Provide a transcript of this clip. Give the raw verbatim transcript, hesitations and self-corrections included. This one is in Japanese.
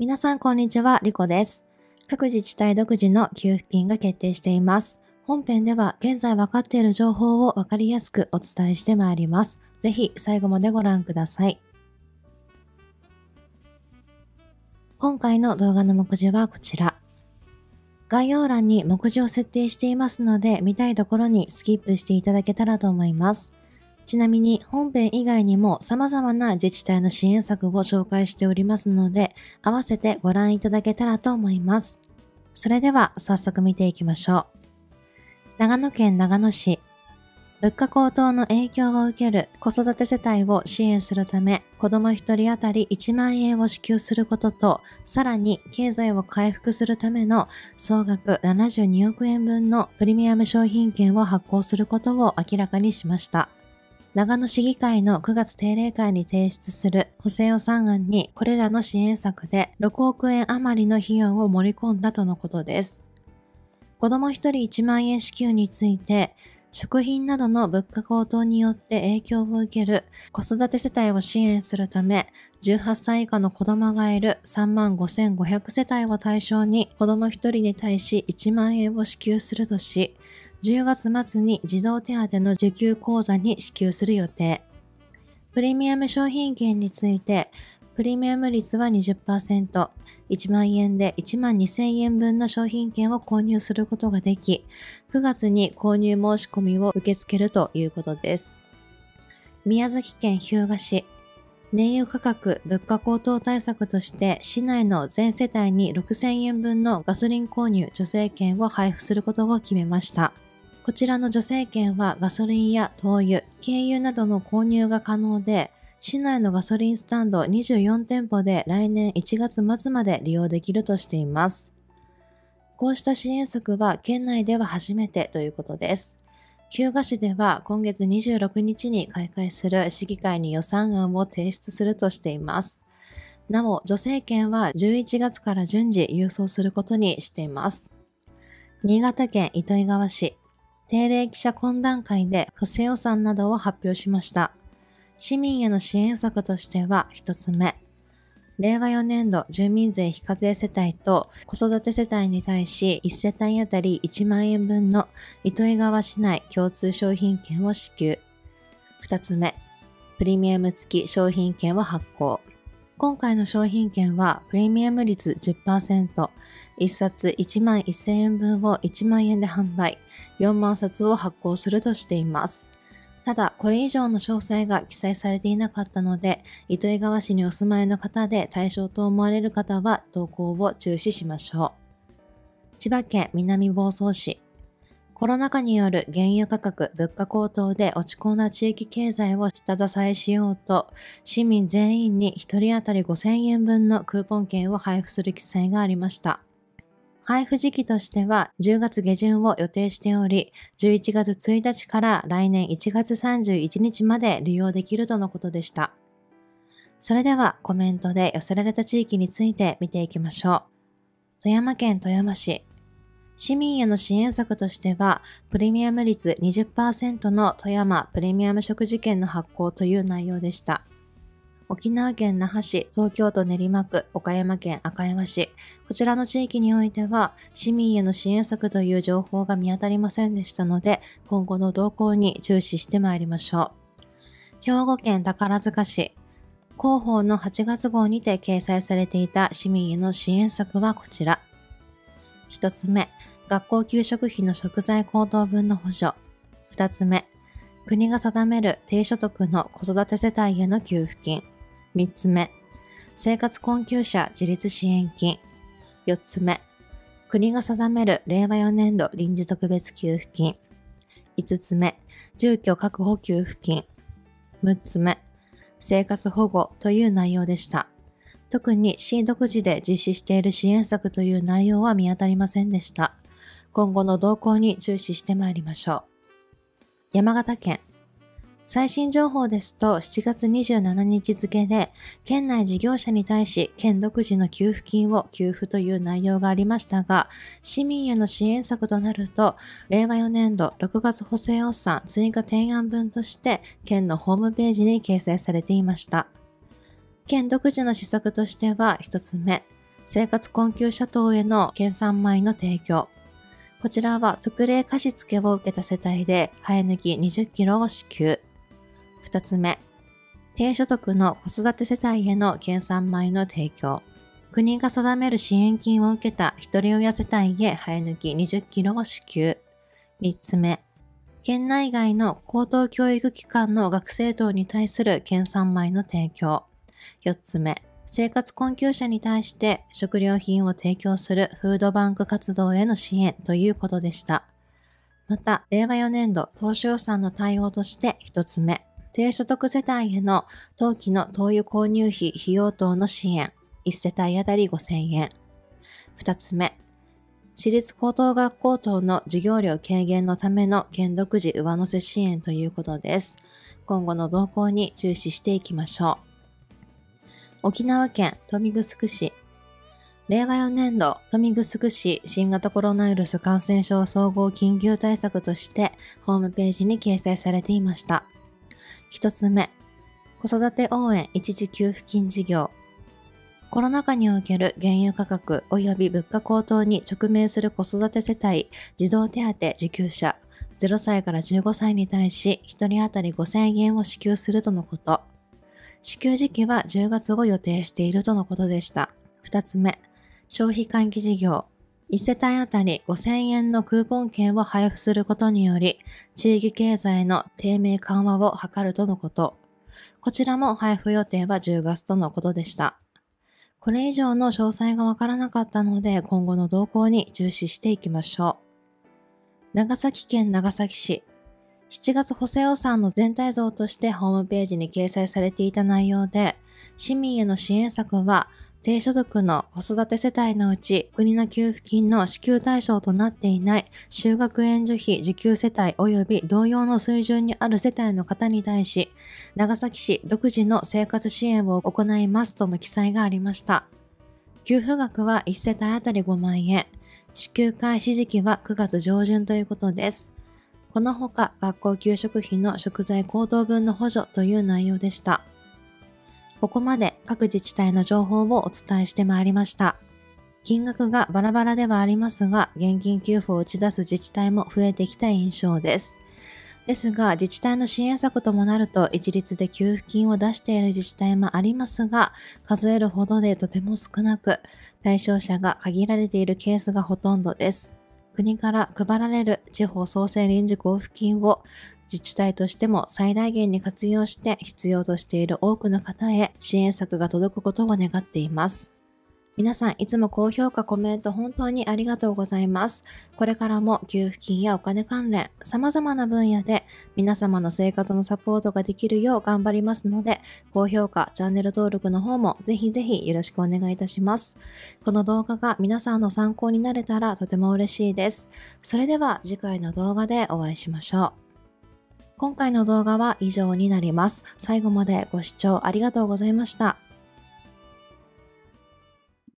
皆さんこんにちは、リコです。各自治体独自の給付金が決定しています。本編では現在分かっている情報を分かりやすくお伝えしてまいります。ぜひ最後までご覧ください。今回の動画の目次はこちら。概要欄に目次を設定していますので、見たいところにスキップしていただけたらと思います。ちなみに本編以外にも様々な自治体の支援策を紹介しておりますので、合わせてご覧いただけたらと思います。それでは早速見ていきましょう。長野県長野市、物価高騰の影響を受ける子育て世帯を支援するため、子どもひとり当たりいちまんえんを支給することと、さらに経済を回復するための総額ななじゅうにおくえんぶんのプレミアム商品券を発行することを明らかにしました。長野市議会のくがつ定例会に提出する補正予算案にこれらの支援策でろくおくえん余りの費用を盛り込んだとのことです。子どもひとりいちまんえん支給について、食品などの物価高騰によって影響を受ける子育て世帯を支援するため、じゅうはっさい以下の子どもがいるさんまんごせんごひゃくせたいを対象に子どもひとりに対しいちまんえんを支給するとし、じゅうがつまつに児童手当の受給口座に支給する予定。プレミアム商品券について、プレミアム率は にじゅっパーセント、いちまんえんでいちまんにせんえんぶんの商品券を購入することができ、くがつに購入申し込みを受け付けるということです。宮崎県日向市、燃油価格・物価高騰対策として市内の全世帯にろくせんえんぶんのガソリン購入助成券を配布することを決めました。こちらの助成券はガソリンや灯油、軽油などの購入が可能で、市内のガソリンスタンドにじゅうよんてんぽで来年いちがつまつまで利用できるとしています。こうした支援策は県内では初めてということです。日向市では今月にじゅうろくにちに開会する市議会に予算案を提出するとしています。なお、助成券はじゅういちがつから順次郵送することにしています。新潟県糸魚川市、定例記者懇談会で補正予算などを発表しました。市民への支援策としては一つ目、れいわよねんど住民税非課税世帯と子育て世帯に対しいちせたいあたりいちまんえんぶんの糸魚川市内共通商品券を支給。二つ目、プレミアム付き商品券を発行。今回の商品券はプレミアム率 じゅっパーセント、いっさついちまんせんえんぶんをいちまんえんで販売、よんまんさつを発行するとしています。ただ、これ以上の詳細が記載されていなかったので、糸魚川市にお住まいの方で対象と思われる方は動向を注視しましょう。千葉県南房総市。コロナ禍による原油価格・物価高騰で落ち込んだ地域経済を下支えしようと、市民全員にひとり当たりごせんえんぶんのクーポン券を配布する記載がありました。配布時期としてはじゅうがつげじゅんを予定しており、じゅういちがつついたちから来年いちがつさんじゅういちにちまで利用できるとのことでした。それではコメントで寄せられた地域について見ていきましょう。富山県富山市。市民への支援策としては、プレミアム率 にじゅっパーセント の富山プレミアム食事券の発行という内容でした。沖縄県那覇市、東京都練馬区、岡山県赤山市、こちらの地域においては、市民への支援策という情報が見当たりませんでしたので、今後の動向に注視してまいりましょう。兵庫県宝塚市、広報のはちがつごうにて掲載されていた市民への支援策はこちら。一つ目、学校給食費の食材高騰分の補助。二つ目、国が定める低所得の子育て世帯への給付金。三つ目、生活困窮者自立支援金。四つ目、国が定めるれいわよねんど臨時特別給付金。五つ目、住居確保給付金。六つ目、生活保護という内容でした。特に市独自で実施している支援策という内容は見当たりませんでした。今後の動向に注視してまいりましょう。山形県。最新情報ですとしちがつにじゅうしちにち付で県内事業者に対し県独自の給付金を給付という内容がありましたが、市民への支援策となるとれいわよねんどろくがつ補正予算追加提案分として県のホームページに掲載されていました。県独自の施策としては一つ目、 生活困窮者等への県産米の提供。こちらは特例貸付を受けた世帯で生え抜きにじゅっキロを支給。二つ目、低所得の子育て世帯への県産米の提供。国が定める支援金を受けた一人親世帯へ生え抜きにじゅっキロを支給。三つ目、県内外の高等教育機関の学生等に対する県産米の提供。四つ目、生活困窮者に対して食料品を提供するフードバンク活動への支援ということでした。また、れいわよねんど当初予算の対応として一つ目、低所得世帯への当期の灯油購入費費用等の支援、いち世帯あたりごせんえん。二つ目、私立高等学校等の授業料軽減のための県独自上乗せ支援ということです。今後の動向に注視していきましょう。沖縄県豊見城市。れいわよねんど豊見城市新型コロナウイルス感染症総合緊急対策としてホームページに掲載されていました。一つ目、子育て応援一時給付金事業。コロナ禍における原油価格及び物価高騰に直面する子育て世帯児童手当受給者ゼロさいからじゅうごさいに対しひとり当たりごせんえんを支給するとのこと。支給時期はじゅうがつを予定しているとのことでした。二つ目、消費喚起事業。いち世帯あたりごせんえんのクーポン券を配布することにより、地域経済の低迷緩和を図るとのこと。こちらも配布予定はじゅうがつとのことでした。これ以上の詳細がわからなかったので、今後の動向に注視していきましょう。長崎県長崎市。しちがつ補正予算の全体像としてホームページに掲載されていた内容で、市民への支援策は、低所得の子育て世帯のうち国の給付金の支給対象となっていない就学援助費受給世帯及び同様の水準にある世帯の方に対し、長崎市独自の生活支援を行いますとの記載がありました。給付額はいち世帯あたりごまんえん、支給開始時期はくがつじょうじゅんということです。このほか学校給食費の食材高騰分の補助という内容でした。ここまで各自治体の情報をお伝えしてまいりました。金額がバラバラではありますが、現金給付を打ち出す自治体も増えてきた印象です。ですが、自治体の支援策ともなると一律で給付金を出している自治体もありますが、数えるほどでとても少なく、対象者が限られているケースがほとんどです。国から配られる地方創生臨時交付金を自治体としても最大限に活用して必要としている多くの方へ支援策が届くことを願っています。皆さんいつも高評価、コメント本当にありがとうございます。これからも給付金やお金関連、様々な分野で皆様の生活のサポートができるよう頑張りますので、高評価、チャンネル登録の方もぜひぜひよろしくお願いいたします。この動画が皆さんの参考になれたらとても嬉しいです。それでは次回の動画でお会いしましょう。今回の動画は以上になります。最後までご視聴ありがとうございました。